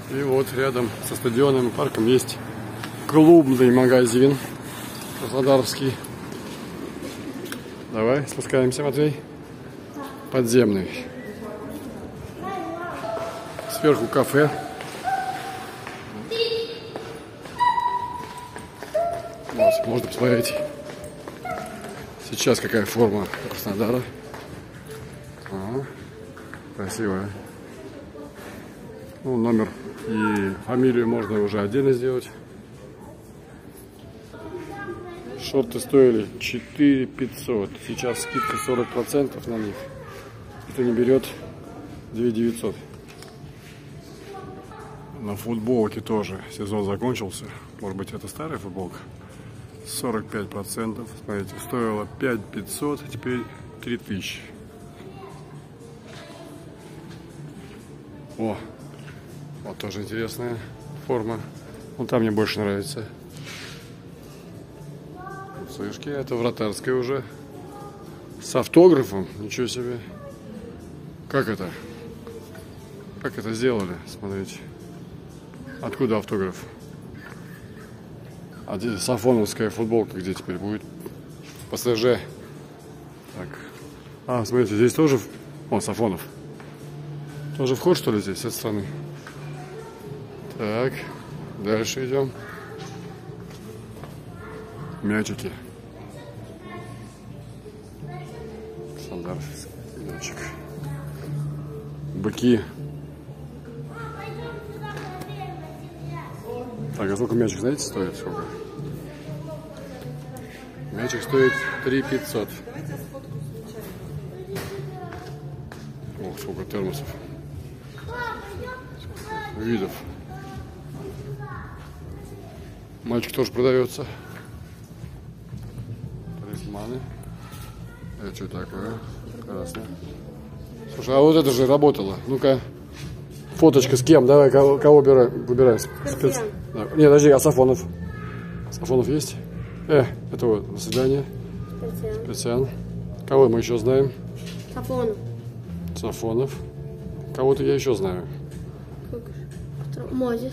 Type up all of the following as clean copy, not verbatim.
И вот рядом со стадионом и парком есть клубный магазин краснодарский. Давай спускаемся, Матвей. Подземный. Сверху кафе. Вот, можно посмотреть сейчас какая форма Краснодара. Красивая. Ну, номер и фамилию можно уже отдельно сделать. Шорты стоили 4500. Сейчас скидка 40% на них. Кто не берет, 2900. На футболке тоже сезон закончился. Может быть, это старая футболка. 45%. Смотрите, стоило 5500, а теперь 3000. О, вот тоже интересная форма. Вон там мне больше нравится. Слышки, это вратарская уже. С автографом. Ничего себе. Как это? Как это сделали? Смотрите. Откуда автограф? А здесь сафоновская футболка где теперь будет? ПСЖ. Так. А, смотрите, здесь тоже... О, Сафонов. Тоже вход, что ли, здесь, с этой стороны? Так. Дальше идем. Мячики. Краснодарский мячик. Быки. Так, а сколько мячик, знаете, стоит? Сколько? Мячик стоит 3500. Ох, сколько термосов. Сколько видов. Мальчик тоже продается. Талисманы. Это что такое? Красное. Слушай, а вот это же работало. Ну-ка, фоточка с кем? Давай, кого выбираем? Спец... Не, подожди, а Сафонов? Сафонов есть? Это вот, до свидания. Специан. Кого мы еще знаем? Сафонов. Сафонов. Кого-то я еще знаю. Мозис.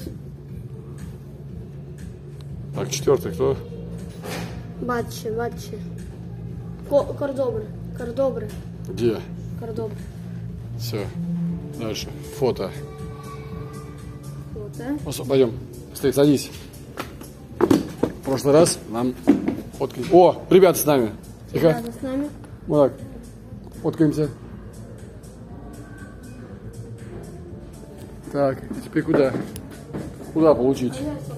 Так, четвертый кто? Батчи. Кордобры. Где? Кордобры. Все. Дальше. Фото. Фото. Пойдем. Стой, садись. В прошлый раз нам фоткали. О, ребята с нами. Тихо. Ребята с нами. Вот так. Фоткаемся. Так, и теперь куда? Куда получить?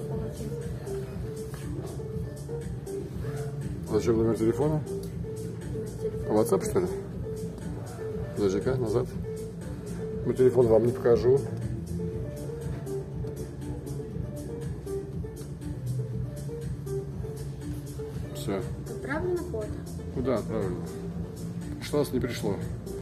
Зачем номер телефона? WhatsApp, что ли? Подожди-ка, назад. Мой телефон вам не покажу. Все. Отправлено фото. Куда отправлено? Что у нас не пришло?